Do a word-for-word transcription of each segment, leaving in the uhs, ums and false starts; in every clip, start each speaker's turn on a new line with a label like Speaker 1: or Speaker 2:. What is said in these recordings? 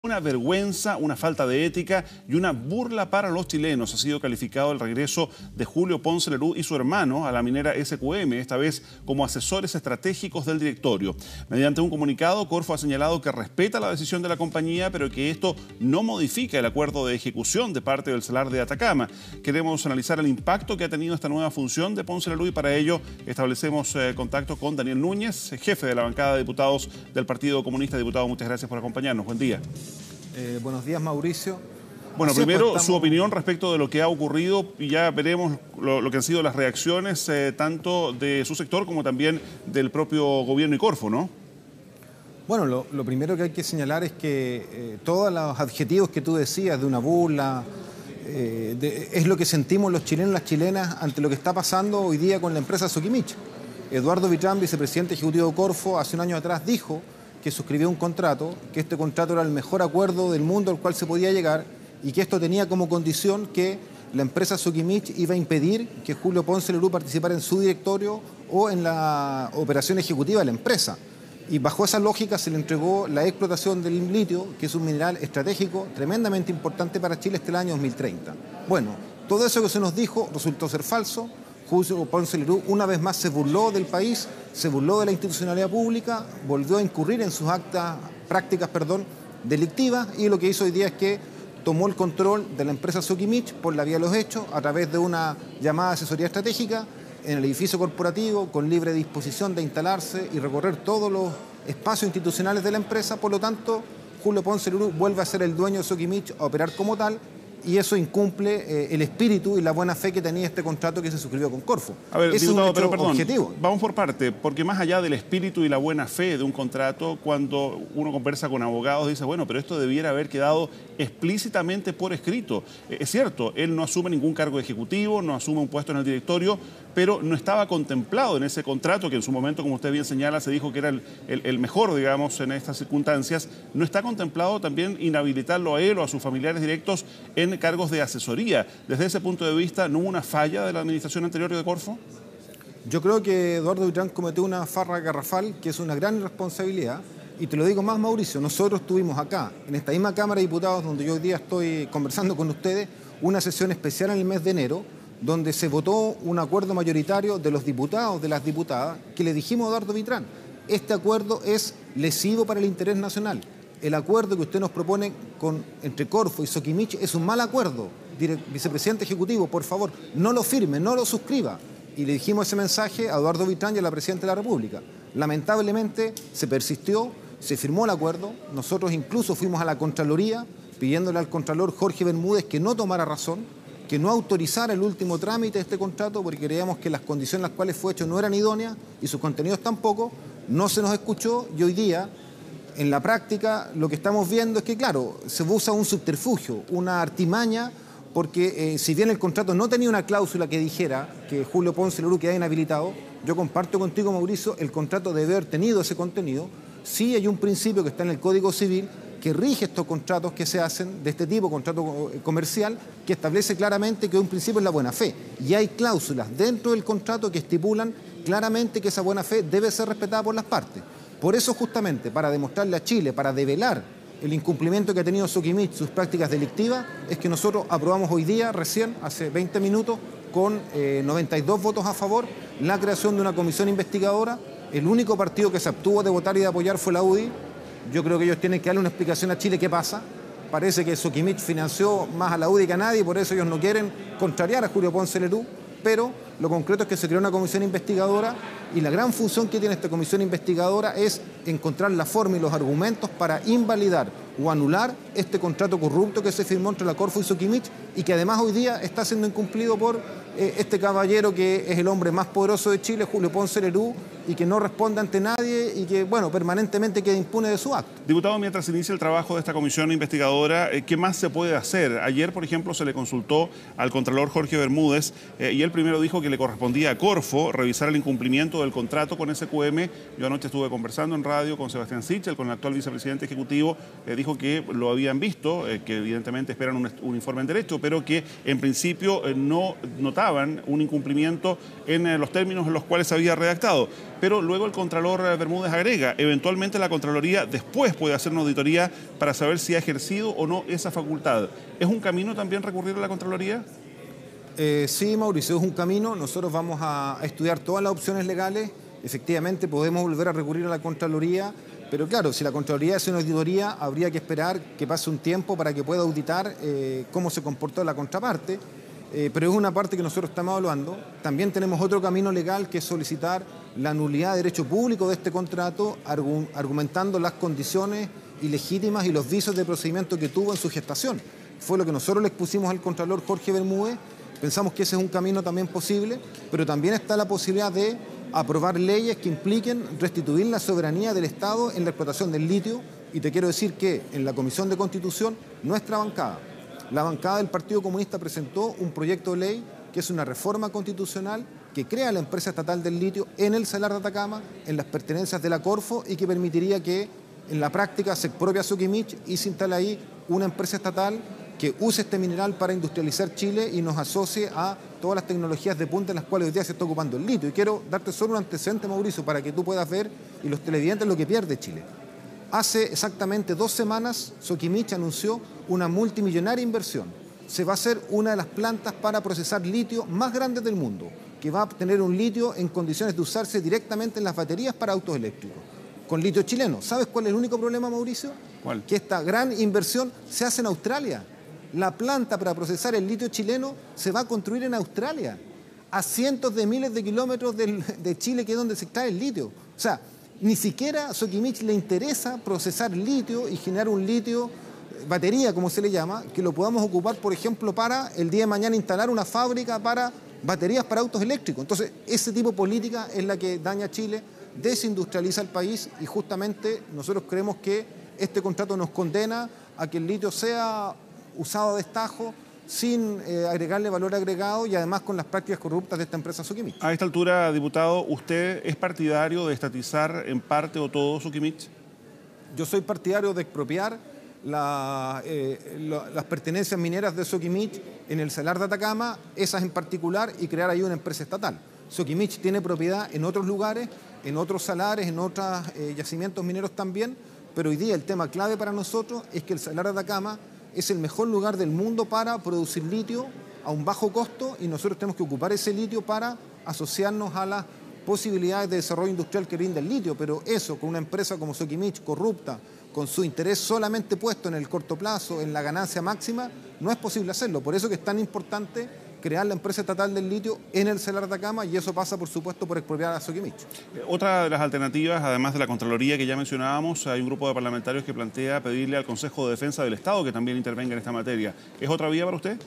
Speaker 1: Una vergüenza, una falta de ética y una burla para los chilenos. Ha sido calificado el regreso de Julio Ponce Lerú y su hermano a la minera S Q M, esta vez como asesores estratégicos del directorio. Mediante un comunicado, Corfo ha señalado que respeta la decisión de la compañía, pero que esto no modifica el acuerdo de ejecución de parte del Salar de Atacama. Queremos analizar el impacto que ha tenido esta nueva función de Ponce Lerú y para ello establecemos eh, contacto con Daniel Núñez, jefe de la bancada de diputados del Partido Comunista. Diputado, muchas gracias por acompañarnos. Buen día.
Speaker 2: Eh, buenos días, Mauricio.
Speaker 1: Bueno,
Speaker 2: Así
Speaker 1: primero
Speaker 2: pues, estamos...
Speaker 1: su opinión respecto de lo que ha ocurrido y ya veremos lo, lo que han sido las reacciones eh, tanto de su sector como también del propio gobierno y Corfo, ¿no?
Speaker 2: Bueno, lo, lo primero que hay que señalar es que eh, todos los adjetivos que tú decías de una burla, eh, de, es lo que sentimos los chilenos y las chilenas ante lo que está pasando hoy día con la empresa Sokimich. Eduardo Vitrán, vicepresidente ejecutivo de Corfo, hace un año atrás dijo que suscribió un contrato, que este contrato era el mejor acuerdo del mundo al cual se podía llegar y que esto tenía como condición que la empresa Sokimich iba a impedir que Julio Ponce Lerú participara en su directorio o en la operación ejecutiva de la empresa. Y bajo esa lógica se le entregó la explotación del litio, que es un mineral estratégico tremendamente importante para Chile hasta el año dos mil treinta. Bueno, todo eso que se nos dijo resultó ser falso. Julio Ponce Lerú una vez más se burló del país, se burló de la institucionalidad pública, volvió a incurrir en sus actas, prácticas perdón, delictivas y lo que hizo hoy día es que tomó el control de la empresa Sokimich por la vía de los hechos a través de una llamada asesoría estratégica en el edificio corporativo con libre disposición de instalarse y recorrer todos los espacios institucionales de la empresa. Por lo tanto, Julio Ponce Lerú vuelve a ser el dueño de Sokimich, a operar como tal, y eso incumple eh, el espíritu y la buena fe que tenía este contrato que se suscribió con Corfo.
Speaker 1: A ver,
Speaker 2: Ese
Speaker 1: diputado,
Speaker 2: es un
Speaker 1: pero
Speaker 2: hecho
Speaker 1: perdón,
Speaker 2: objetivo.
Speaker 1: Vamos por parte, porque más allá del espíritu y la buena fe de un contrato, cuando uno conversa con abogados dice, bueno, pero esto debiera haber quedado explícitamente por escrito. Eh, es cierto, él no asume ningún cargo ejecutivo, no asume un puesto en el directorio, pero no estaba contemplado en ese contrato, que en su momento, como usted bien señala, se dijo que era el, el, el mejor, digamos, en estas circunstancias. ¿No está contemplado también inhabilitarlo a él o a sus familiares directos en cargos de asesoría? Desde ese punto de vista, ¿no hubo una falla de la administración anterior de Corfo?
Speaker 2: Yo creo que Eduardo Vitrán cometió una farra garrafal, que es una gran irresponsabilidad. Y te lo digo más, Mauricio, nosotros tuvimos acá, en esta misma Cámara de Diputados, donde yo hoy día estoy conversando con ustedes, una sesión especial en el mes de enero, donde se votó un acuerdo mayoritario de los diputados, de las diputadas, que le dijimos a Eduardo Vitrán, este acuerdo es lesivo para el interés nacional. El acuerdo que usted nos propone con, entre Corfo y Sokimich es un mal acuerdo. Vicepresidente ejecutivo, por favor, no lo firme, no lo suscriba. Y le dijimos ese mensaje a Eduardo Vitrán y a la Presidenta de la República. Lamentablemente se persistió, se firmó el acuerdo. Nosotros incluso fuimos a la Contraloría pidiéndole al Contralor Jorge Bermúdez que no tomara razón, que no autorizara el último trámite de este contrato porque creíamos que las condiciones en las cuales fue hecho no eran idóneas y sus contenidos tampoco. No se nos escuchó y hoy día, en la práctica, lo que estamos viendo es que, claro, se usa un subterfugio, una artimaña, porque eh, si bien el contrato no tenía una cláusula que dijera que Julio Ponce Lerú queda inhabilitado, yo comparto contigo, Mauricio, el contrato debe haber tenido ese contenido. Sí hay un principio que está en el Código Civil que rige estos contratos que se hacen de este tipo, contrato comercial, que establece claramente que un principio es la buena fe. Y hay cláusulas dentro del contrato que estipulan claramente que esa buena fe debe ser respetada por las partes. Por eso, justamente, para demostrarle a Chile, para develar el incumplimiento que ha tenido Sokimich, sus prácticas delictivas, es que nosotros aprobamos hoy día, recién, hace veinte minutos, con eh, noventa y dos votos a favor, la creación de una comisión investigadora. El único partido que se abstuvo de votar y de apoyar fue la U D I. Yo creo que ellos tienen que darle una explicación a Chile qué pasa. Parece que Sokimich financió más a la U D I que a nadie y por eso ellos no quieren contrariar a Julio Ponce Lerú, pero lo concreto es que se creó una comisión investigadora y la gran función que tiene esta comisión investigadora es encontrar la forma y los argumentos para invalidar o anular este contrato corrupto que se firmó entre la Corfo y Sokimich y que además hoy día está siendo incumplido por eh, este caballero que es el hombre más poderoso de Chile, Julio Ponce Lerú, y que no responde ante nadie y que, bueno, permanentemente queda impune de su acto.
Speaker 1: Diputado, mientras inicia el trabajo de esta comisión investigadora, ¿qué más se puede hacer? Ayer, por ejemplo, se le consultó al Contralor Jorge Bermúdez eh, y él primero dijo que le correspondía a Corfo revisar el incumplimiento del contrato con S Q M. Yo anoche estuve conversando en radio con Sebastián Sichel, con el actual vicepresidente ejecutivo, eh, dijo que lo habían visto, eh, que evidentemente esperan un, un informe en derecho, pero que en principio eh, no notaban un incumplimiento en eh, los términos en los cuales se había redactado. Pero luego el Contralor eh, Bermúdez agrega, eventualmente la Contraloría después puede hacer una auditoría para saber si ha ejercido o no esa facultad. ¿Es un camino también recurrir a la Contraloría?
Speaker 2: Eh, sí, Mauricio, es un camino. Nosotros vamos a, a estudiar todas las opciones legales. Efectivamente, podemos volver a recurrir a la Contraloría, pero claro, si la Contraloría hace una auditoría, habría que esperar que pase un tiempo para que pueda auditar eh, cómo se comportó la contraparte, eh, pero es una parte que nosotros estamos evaluando. También tenemos otro camino legal, que es solicitar la nulidad de derecho público de este contrato, argu argumentando las condiciones ilegítimas y los vicios de procedimiento que tuvo en su gestación. Fue lo que nosotros le expusimos al Contralor Jorge Bermúdez. Pensamos que ese es un camino también posible, pero también está la posibilidad de aprobar leyes que impliquen restituir la soberanía del Estado en la explotación del litio. Y te quiero decir que en la Comisión de Constitución, nuestra bancada, la bancada del Partido Comunista, presentó un proyecto de ley que es una reforma constitucional que crea la empresa estatal del litio en el Salar de Atacama, en las pertenencias de la Corfo, y que permitiría que en la práctica se expropie Soquimich y se instale ahí una empresa estatal que use este mineral para industrializar Chile y nos asocie a todas las tecnologías de punta en las cuales hoy día se está ocupando el litio. Y quiero darte solo un antecedente, Mauricio, para que tú puedas ver, y los televidentes, lo que pierde Chile. Hace exactamente dos semanas, Soquimich anunció una multimillonaria inversión. Se va a hacer una de las plantas para procesar litio más grandes del mundo, que va a tener un litio en condiciones de usarse directamente en las baterías para autos eléctricos, con litio chileno. ¿Sabes cuál es el único problema, Mauricio?
Speaker 1: ¿Cuál?
Speaker 2: Que esta gran inversión se hace en Australia. La planta para procesar el litio chileno se va a construir en Australia, a cientos de miles de kilómetros del, de Chile, que es donde se extrae el litio. O sea, ni siquiera a Soquimich le interesa procesar litio y generar un litio, batería como se le llama, que lo podamos ocupar, por ejemplo, para el día de mañana instalar una fábrica para baterías para autos eléctricos. Entonces, ese tipo de política es la que daña a Chile, desindustrializa el país, y justamente nosotros creemos que este contrato nos condena a que el litio sea usado a destajo, sin eh, agregarle valor agregado, y además con las prácticas corruptas de esta empresa Soquimich.
Speaker 1: A esta altura, diputado, ¿usted es partidario de estatizar en parte o todo Soquimich?
Speaker 2: Yo soy partidario de expropiar la, eh, la, las pertenencias mineras de Soquimich en el Salar de Atacama, esas en particular, y crear ahí una empresa estatal. Soquimich tiene propiedad en otros lugares, en otros salares, en otros eh, yacimientos mineros también, pero hoy día el tema clave para nosotros es que el Salar de Atacama es el mejor lugar del mundo para producir litio a un bajo costo, y nosotros tenemos que ocupar ese litio para asociarnos a las posibilidades de desarrollo industrial que brinda el litio. Pero eso, con una empresa como Soquimich, corrupta, con su interés solamente puesto en el corto plazo, en la ganancia máxima, no es posible hacerlo. Por eso que es tan importante crear la empresa estatal del litio en el Salar de Atacama, y eso pasa, por supuesto, por expropiar a Soquimich.
Speaker 1: Otra de las alternativas, además de la Contraloría que ya mencionábamos, hay un grupo de parlamentarios que plantea pedirle al Consejo de Defensa del Estado que también intervenga en esta materia. ¿Es otra vía para usted?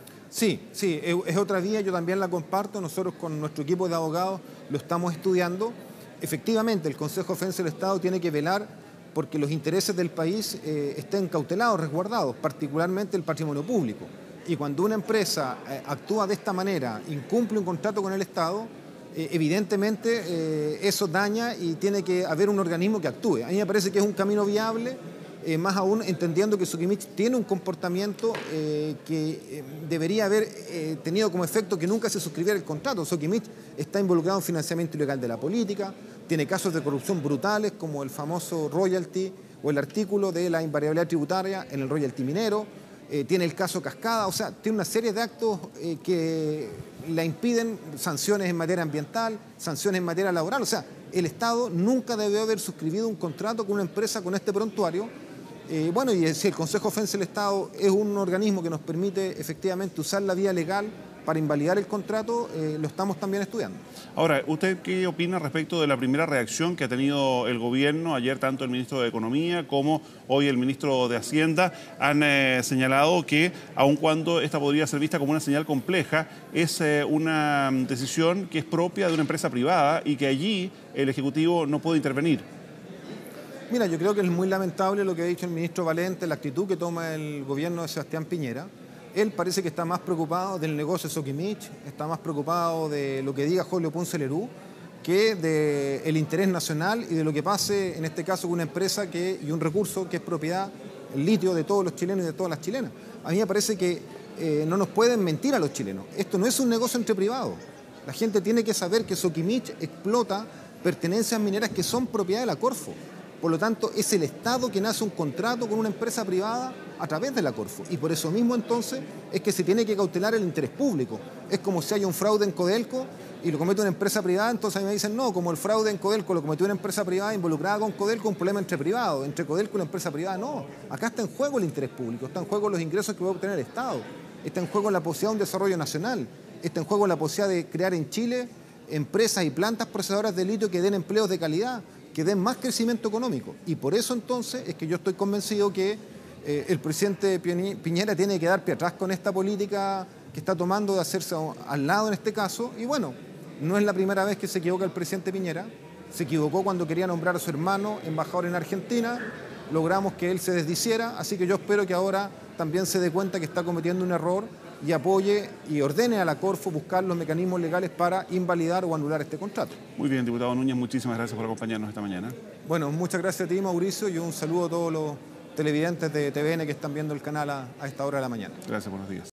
Speaker 2: Sí, sí, es, es otra vía, yo también la comparto. Nosotros con nuestro equipo de abogados lo estamos estudiando. Efectivamente, el Consejo de Defensa del Estado tiene que velar porque los intereses del país eh, estén cautelados, resguardados, particularmente el patrimonio público. Y cuando una empresa eh, actúa de esta manera, incumple un contrato con el Estado, eh, evidentemente eh, eso daña, y tiene que haber un organismo que actúe. A mí me parece que es un camino viable, eh, más aún entendiendo que Soquimich tiene un comportamiento eh, que eh, debería haber eh, tenido como efecto que nunca se suscribiera el contrato. Soquimich está involucrado en financiamiento ilegal de la política, tiene casos de corrupción brutales como el famoso royalty o el artículo de la invariabilidad tributaria en el royalty minero. Eh, tiene el caso Cascada, o sea, tiene una serie de actos eh, que le impiden, sanciones en materia ambiental, sanciones en materia laboral. O sea, el Estado nunca debió haber suscribido un contrato con una empresa con este prontuario. Eh, bueno, y si el Consejo de Defensa del Estado es un organismo que nos permite efectivamente usar la vía legal para invalidar el contrato, eh, lo estamos también estudiando.
Speaker 1: Ahora, ¿usted qué opina respecto de la primera reacción que ha tenido el gobierno? Ayer tanto el ministro de Economía como hoy el ministro de Hacienda han eh, señalado que, aun cuando esta podría ser vista como una señal compleja, es eh, una decisión que es propia de una empresa privada y que allí el Ejecutivo no puede intervenir.
Speaker 2: Mira, yo creo que es muy lamentable lo que ha dicho el ministro Valente, la actitud que toma el gobierno de Sebastián Piñera. Él parece que está más preocupado del negocio de Soquimich, está más preocupado de lo que diga Julio Ponce Lerú, que del interés nacional y de lo que pase, en este caso, con una empresa que, y un recurso que es propiedad el litio de todos los chilenos y de todas las chilenas. A mí me parece que eh, no nos pueden mentir a los chilenos. Esto no es un negocio entre privados. La gente tiene que saber que Soquimich explota pertenencias mineras que son propiedad de la Corfo. Por lo tanto, es el Estado quien hace un contrato con una empresa privada a través de la Corfo. Y por eso mismo, entonces, es que se tiene que cautelar el interés público. Es como si hay un fraude en Codelco y lo comete una empresa privada, entonces a mí me dicen, no, como el fraude en Codelco lo cometió una empresa privada involucrada con Codelco, un problema entre privados, entre Codelco y la empresa privada. No, acá está en juego el interés público, está en juego los ingresos que va a obtener el Estado, está en juego la posibilidad de un desarrollo nacional, está en juego la posibilidad de crear en Chile empresas y plantas procesadoras de litio que den empleos de calidad, que den más crecimiento económico. Y por eso entonces es que yo estoy convencido que eh, el presidente Piñera tiene que dar pie atrás con esta política que está tomando de hacerse al lado en este caso. Y bueno, no es la primera vez que se equivoca el presidente Piñera. Se equivocó cuando quería nombrar a su hermano embajador en Argentina. Logramos que él se desdiciera, así que yo espero que ahora también se dé cuenta que está cometiendo un error y apoye y ordene a la Corfo buscar los mecanismos legales para invalidar o anular este contrato.
Speaker 1: Muy bien, diputado Núñez, muchísimas gracias por acompañarnos esta mañana.
Speaker 2: Bueno, muchas gracias a ti, Mauricio, y un saludo a todos los televidentes de T V N que están viendo el canal a, a esta hora de la mañana.
Speaker 1: Gracias, buenos días.